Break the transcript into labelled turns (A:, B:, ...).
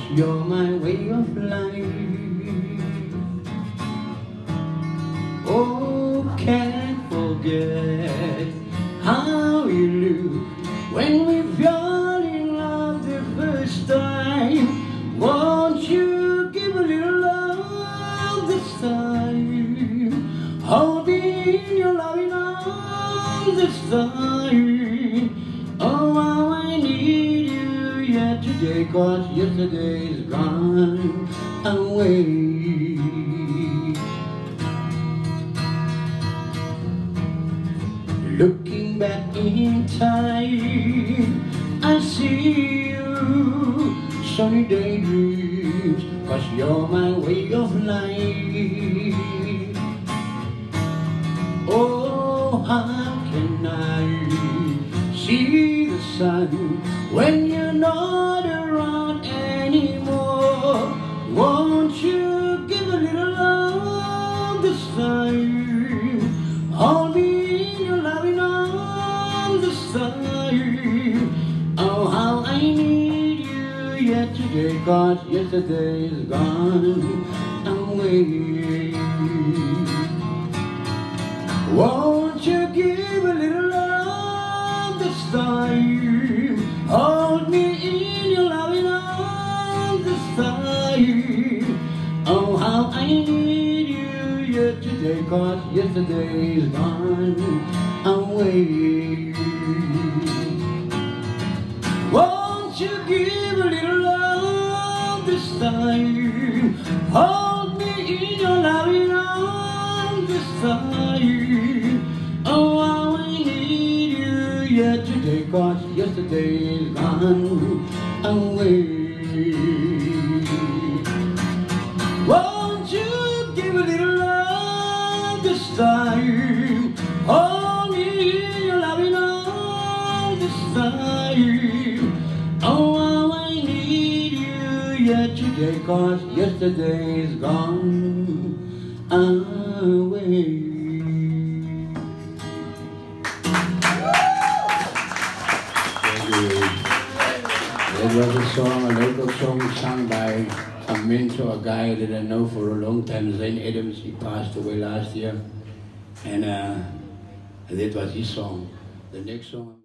A: you're my way of life. Oh, can't forget how you look when we fell in love the first time. Won't you give a little love this time? Hold me in your loving arms this time. Oh, how I need you yet today, 'cause yesterday is gone away. Looking back in time, I see you, sunny daydreams, 'cause you're my way of life. Oh, how can I see the sun when you're not around anymore? Won't you give a little love this time? Hold me in your loving arms this time. Oh, how I need you yet today, 'cause yesterday is gone away. Won't you give a little love this time? Hold me in your loving arms this time. Oh, how I need you yet today, 'cause yesterday is gone away. Won't you give a little love this time? Hold me in your loving arms this time. Oh, how I need you yet today, 'cause yesterday is gone away. Won't you give a little love this time? Hold me in your loving arms this time. Oh, how I need you yet today, 'cause yesterday is gone away. That was a song, a local song sung by a mentor, a guy that I know for a long time, Zane Adams. He passed away last year, and that was his song. The next song.